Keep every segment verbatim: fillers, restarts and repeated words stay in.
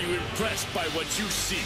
you impressed by what you see?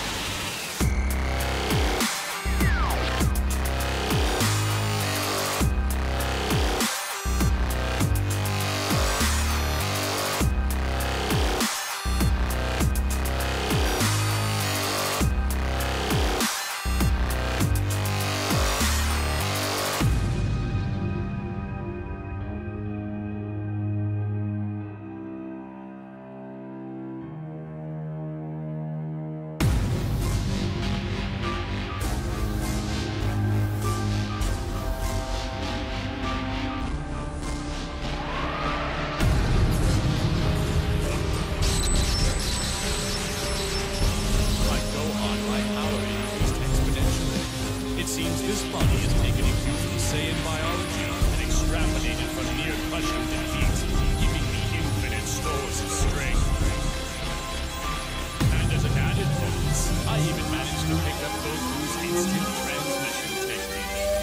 This body has taken a cue from Saiyan biology and extrapolated from near crushing defeat, giving me infinite stores of strength. And as an added bonus, I even managed to pick up Goku's instant transmission technique.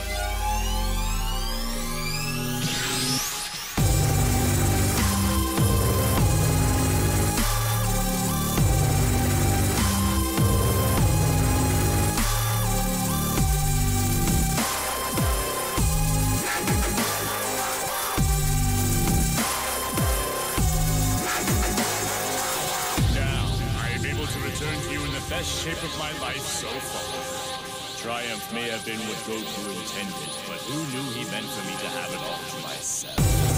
Best shape of my life so far. Triumph may have been what Goku intended, but who knew he meant for me to have it all to myself?